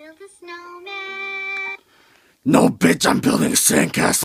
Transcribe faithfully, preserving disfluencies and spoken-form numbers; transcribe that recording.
Build a snowman. No, bitch, I'm building a sandcastle.